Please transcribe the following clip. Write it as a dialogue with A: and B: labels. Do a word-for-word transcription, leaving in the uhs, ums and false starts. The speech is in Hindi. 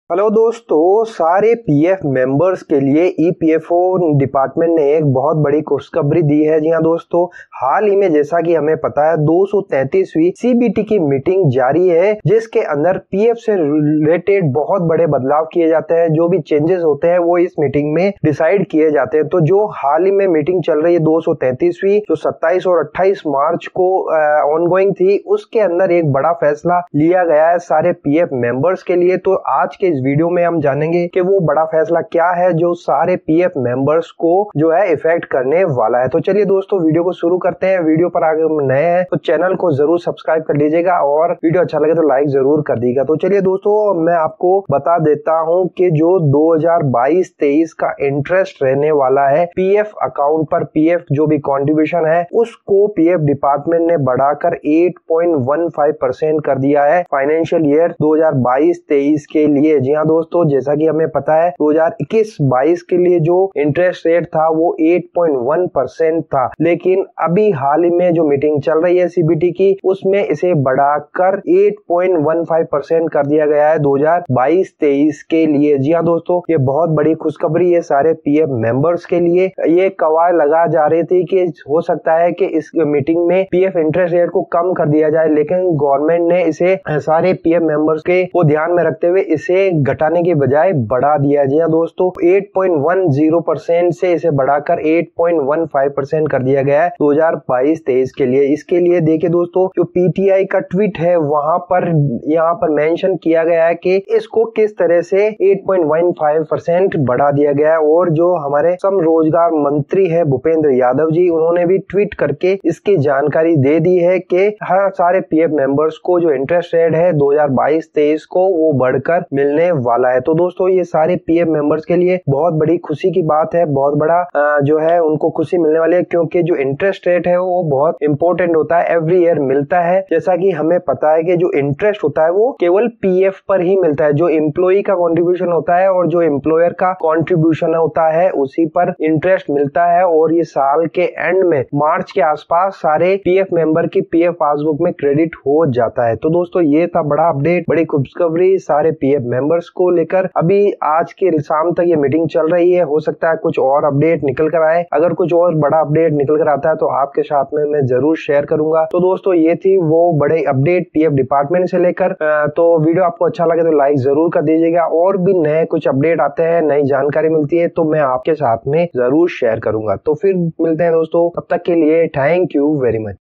A: हेलो दोस्तों, सारे पीएफ मेंबर्स के लिए ईपीएफओ डिपार्टमेंट ने एक बहुत बड़ी खुशखबरी दी है। जी हाँ दोस्तों, हाल ही में जैसा कि हमें पता है दो सौ तैंतीसवीं सीबीटी की मीटिंग जारी है, जिसके अंदर पीएफ से रिलेटेड बहुत बड़े बदलाव किए जाते हैं। जो भी चेंजेस होते हैं वो इस मीटिंग में डिसाइड किए जाते हैं। तो जो हाल ही में मीटिंग चल रही है दो सौ तैंतीसवीं, जो सत्ताईस और अट्ठाईस मार्च को ऑनगोइंग थी, उसके अंदर एक बड़ा फैसला लिया गया है सारे पीएफ मेंबर्स के लिए। तो आज के वीडियो में हम जानेंगे कि वो बड़ा फैसला क्या है जो सारे पीएफ मेंबर्स को जो है इफेक्ट करने वाला है। तो चलिए दोस्तों, वीडियो को शुरू करते हैं। वीडियो पर अगर नए हैं तो चैनल को जरूर सब्सक्राइब कर लीजिएगा और वीडियो अच्छा लगे तो लाइक जरूर कर दीजिएगा। तो चलिए दोस्तों, मैं आपको बता देता हूं कि जो दो हज़ार बाईस तेईस का इंटरेस्ट रहने वाला है पीएफ अकाउंट पर, पीएफ जो भी कंट्रीब्यूशन है उसको पीएफ डिपार्टमेंट ने बढ़ाकर आठ पॉइंट एक पाँच परसेंट कर दिया है फाइनेंशियल ईयर दो हज़ार बाईस तेईस के लिए। जी हाँ दोस्तों, जैसा कि हमें पता है दो हज़ार इक्कीस बाईस के लिए जो इंटरेस्ट रेट था वो आठ पॉइंट एक परसेंट था, लेकिन अभी हाल ही में जो मीटिंग चल रही है सीबीटी की, उसमें इसे बढ़ाकर आठ पॉइंट एक पाँच परसेंट कर दिया गया है दो हज़ार बाईस तेईस के लिए। जी हाँ दोस्तों, ये बहुत बड़ी खुशखबरी है सारे पीएफ मेंबर्स के लिए। ये कवायद लगा जा रही थी कि हो सकता है कि इस मीटिंग में पीएफ इंटरेस्ट रेट को कम कर दिया जाए, लेकिन गवर्नमेंट ने इसे सारे पीएफ मेंबर्स के को ध्यान में रखते हुए इसे घटाने के बजाय बढ़ा दिया। जी हाँ दोस्तों, आठ पॉइंट एक शून्य परसेंट से इसे बढ़ाकर आठ पॉइंट एक पाँच परसेंट कर दिया गया है दो हज़ार बाईस तेईस के लिए। इसके लिए देखिए दोस्तों, जो पीटीआई का ट्वीट है वहां पर यहाँ पर मेंशन किया गया है कि इसको किस तरह से आठ पॉइंट एक पाँच परसेंट बढ़ा दिया गया है। और जो हमारे श्रम रोजगार मंत्री है भूपेंद्र यादव जी, उन्होंने भी ट्वीट करके इसकी जानकारी दे दी है कि हर सारे पीएफ मेंबर्स को जो इंटरेस्ट रेट है दो हज़ार बाईस तेईस को वो बढ़कर मिलने वाला है। तो दोस्तों, ये सारे पीएफ मेंबर्स के लिए बहुत बड़ी खुशी की बात है, बहुत बड़ा जो है उनको खुशी मिलने वाली है, क्योंकि जो इंटरेस्ट रेट है वो बहुत इंपॉर्टेंट होता है, एवरी ईयर मिलता है। जैसा कि हमें पता है कि जो इंटरेस्ट होता है वो केवल पीएफ पर ही मिलता है, जो एम्प्लॉई का कंट्रीब्यूशन होता है और जो एम्प्लॉयर का कंट्रीब्यूशन होता है उसी पर इंटरेस्ट मिलता है। और ये साल के एंड में मार्च के आसपास सारे पीएफ मेंबर की पीएफ पासबुक में क्रेडिट हो जाता है। तो दोस्तों, ये था बड़ा अपडेट, बड़ी खुशखबरी सारे पीएफ मेंबर्स को लेकर। अभी आज के शाम तक ये मीटिंग चल रही है, हो सकता है कुछ और अपडेट निकल कर आए। अगर कुछ और बड़ा अपडेट निकल कर आता है तो आपके साथ में मैं जरूर शेयर करूंगा। तो दोस्तों, ये थी वो बड़े अपडेट पीएफ डिपार्टमेंट से लेकर। तो वीडियो आपको अच्छा लगे तो लाइक जरूर कर दीजिएगा। और भी नए कुछ अपडेट आते हैं, नई जानकारी मिलती है तो मैं आपके साथ में जरूर शेयर करूंगा। तो फिर मिलते हैं दोस्तों, तब तक के लिए थैंक यू वेरी मच।